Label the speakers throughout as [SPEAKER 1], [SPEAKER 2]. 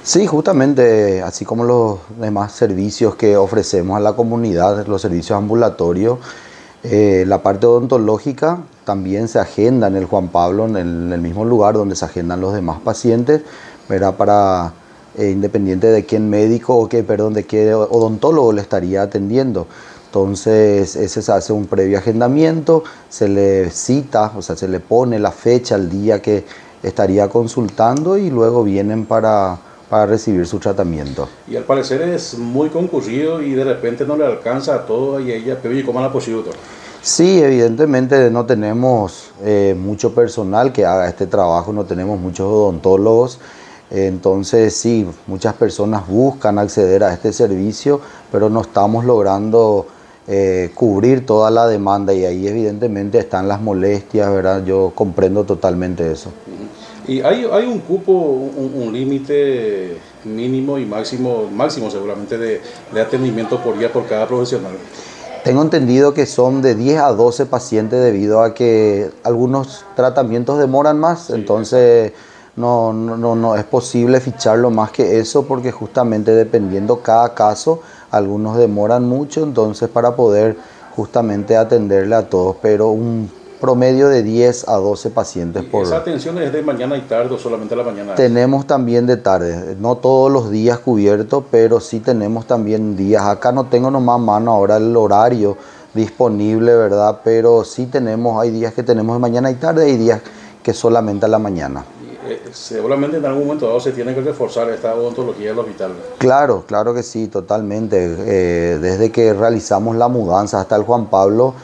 [SPEAKER 1] Sí, justamente, así como los demás servicios que ofrecemos a la comunidad, los servicios ambulatorios, la parte odontológica también se agenda en el Juan Pablo, en el mismo lugar donde se agendan los demás pacientes, ¿verdad? Para, independiente de quién médico o qué, perdón, de qué odontólogo le estaría atendiendo. Entonces, ese se hace un previo agendamiento, se le cita, o sea, se le pone la fecha, el día que estaría consultando y luego vienen para recibir su tratamiento.
[SPEAKER 2] Y al parecer es muy concurrido y de repente no le alcanza a todo y ella, pero ¿y cómo la posible, doctor?
[SPEAKER 1] Sí, evidentemente no tenemos mucho personal que haga este trabajo, no tenemos muchos odontólogos, entonces sí, muchas personas buscan acceder a este servicio, pero no estamos logrando cubrir toda la demanda y ahí evidentemente están las molestias, ¿verdad? Yo comprendo totalmente eso.
[SPEAKER 2] Y hay un cupo, un límite mínimo y máximo seguramente de atendimiento por día por cada profesional.
[SPEAKER 1] Tengo entendido que son de 10 a 12 pacientes debido a que algunos tratamientos demoran más,
[SPEAKER 2] Sí,
[SPEAKER 1] entonces no es posible ficharlo más que eso porque justamente dependiendo cada caso, algunos demoran mucho, entonces para poder justamente atenderle a todos, pero un promedio de 10 a 12 pacientes
[SPEAKER 2] ¿y esa
[SPEAKER 1] por...
[SPEAKER 2] atención es de mañana y tarde o solamente a la mañana?
[SPEAKER 1] Tenemos también de tarde, no todos los días cubiertos, pero sí tenemos también días. Acá no tengo nomás mano ahora el horario disponible, ¿verdad? Pero sí tenemos, hay días que tenemos de mañana y tarde, hay días que solamente a la mañana.
[SPEAKER 2] Seguramente en algún momento dado se tiene que reforzar esta odontología del hospital.
[SPEAKER 1] Claro, claro que sí, totalmente. Desde que realizamos la mudanza hasta el Juan Pablo,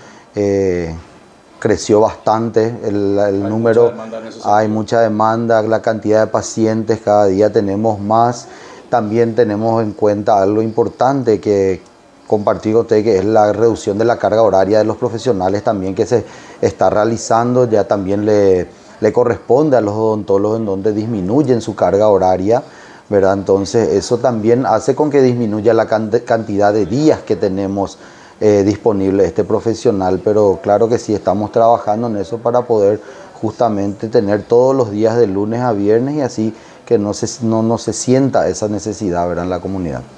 [SPEAKER 1] creció bastante el
[SPEAKER 2] Hay mucha
[SPEAKER 1] número,
[SPEAKER 2] demanda en ese
[SPEAKER 1] hay
[SPEAKER 2] sentido.
[SPEAKER 1] mucha demanda, la cantidad de pacientes, cada día tenemos más. También tenemos en cuenta algo importante que compartir con usted, que es la reducción de la carga horaria de los profesionales también que se está realizando, ya también le corresponde a los odontólogos en donde disminuyen su carga horaria, ¿verdad? Entonces eso también hace con que disminuya la cantidad de días que tenemos disponible este profesional, pero claro que sí, estamos trabajando en eso para poder justamente tener todos los días de lunes a viernes y así que no se sienta esa necesidad, ¿verdad?, en la comunidad.